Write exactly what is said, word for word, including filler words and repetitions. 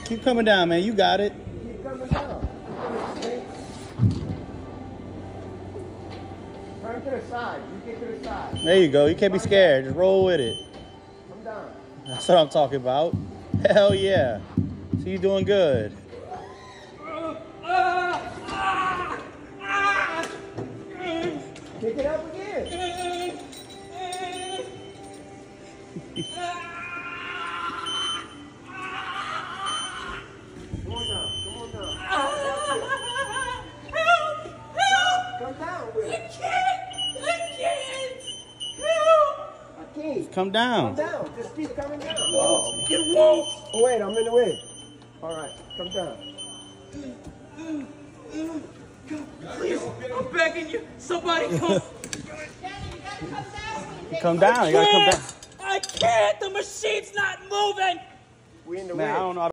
Keep coming down, man. You got it. Keep coming down. Turn to the side. You get to the side. There you go. You can't be scared. Just roll with it. Come down. That's what I'm talking about. Hell yeah. See, you doing good. Pick it up again. Come on down. Come on down. Help! Help! Come down with I it. can't! I can't! Help! I can't. Come down. Come down. Just keep coming down. Oh, it won't! Oh, wait. I'm in the way. All right. Come down. Please, I'm begging you. Somebody come. Come down. You gotta come down. I can't! The machine's not moving! We in the Man, way. I don't know.